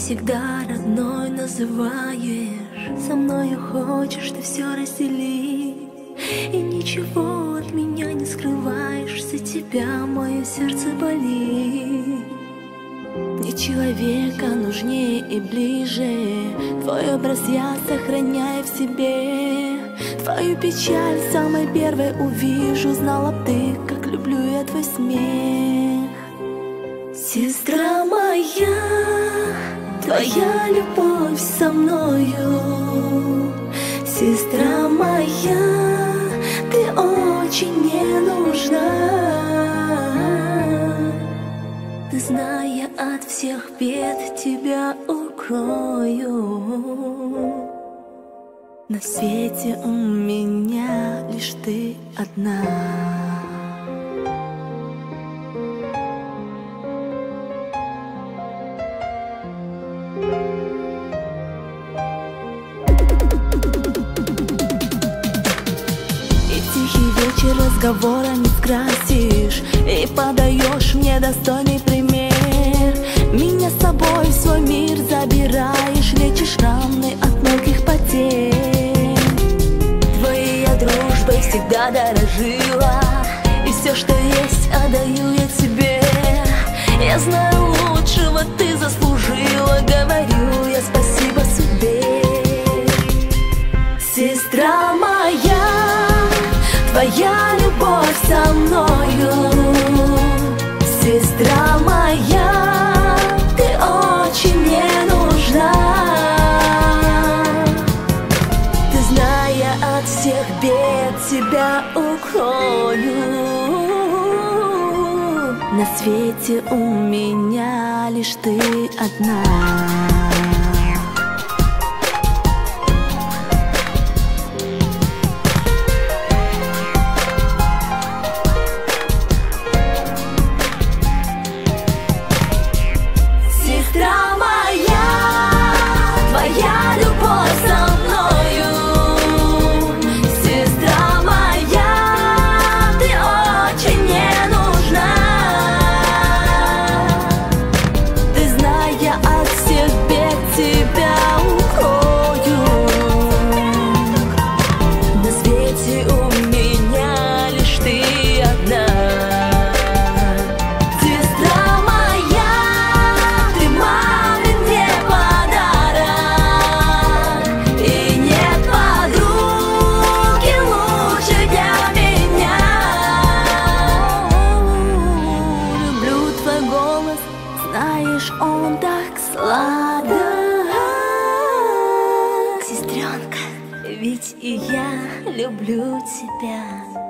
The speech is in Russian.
всегда родной называешь. Со мною хочешь ты все разделить, и ничего от меня не скрываешь. За тебя мое сердце болит. Мне человека нужнее и ближе. Твой образ я сохраняю в себе. Твою печаль самой первой увижу. Знала б ты, как люблю я твой смех. Сестра моя, твоя любовь со мною. Сестра моя, ты очень мне нужна. Ты, зная от всех бед, тебя укрою. На свете у меня лишь ты одна. Разговора не скрасишь, и подаешь мне достойный пример. Меня с собой в свой мир забираешь, лечишь раны от многих потерь. Твоей я дружбой всегда дорожила, и все, что есть, отдаю я тебе. Я знаю, лучшего ты заслужила, говорю я спасибо судьбе. Сестра моя, твоя любовь со мною. Сестра моя, ты очень мне нужна. Ты, зная от всех бед, тебя укрою. На свете у меня лишь ты одна. Знаешь, он так сладок. Сестренка, ведь и я люблю тебя.